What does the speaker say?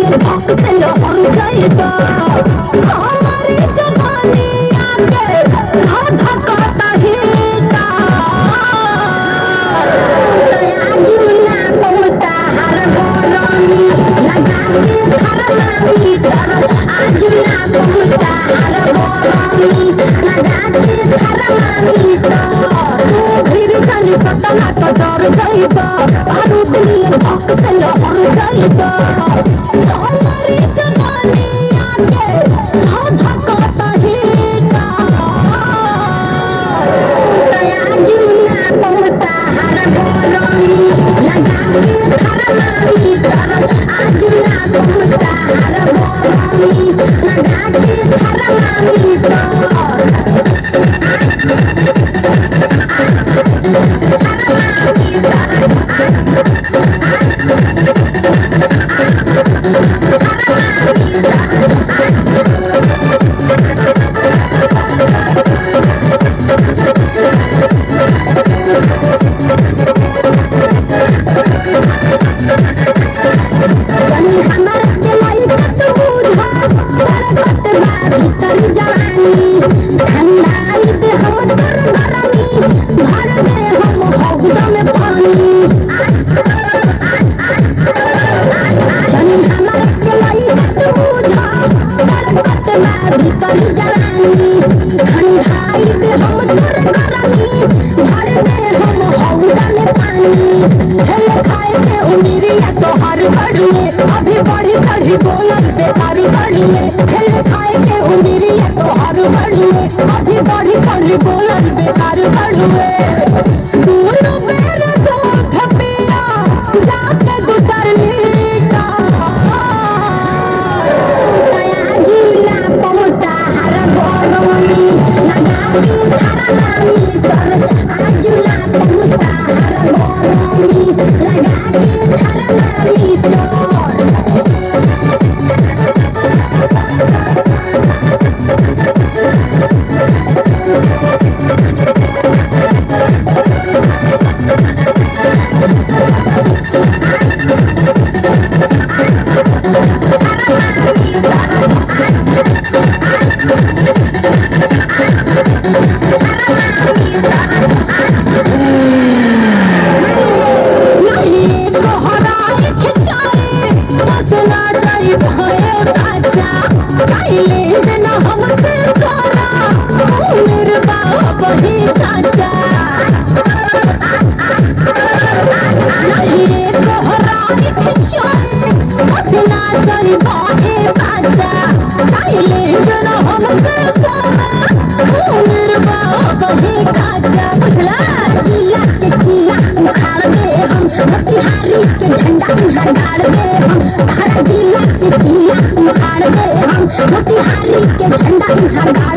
लिए भौक से लहर जाएगा हमारी जवानी आके धधकाता हीटा दया जुना पहुँचा हर गोरानी लगा के थर्मामीटर आजुना पहुँचा हर गोरानी लगा के थर्मामीटर फिर जानी सटना तो डर जाएगा बारूद लिए भौक से लहर जाएगा हमारी जवानी आके धधकाता हीटा दया जुना पहुँचा हर गोरानी लगा के थर्मामीटर आजुना पहुँचा हर गोरानी लगा के थर्मामीटर अभी बढ़ी बढ़ी बोलत बेकार बढ़िए खेल खाए के उमिरिया तो हर बढ़िए अभी बढ़ी बढ़ी बोलत बेकार बढ़िए दोनों बेर दूध पिया जाके गुजर लीटा दया जुना पहुँचा हर गोरानी लगा के थर्मामीटर आजुना पहुँचा हर गोरानी लगा के थर्मामीटर मोतिहारी के झंडा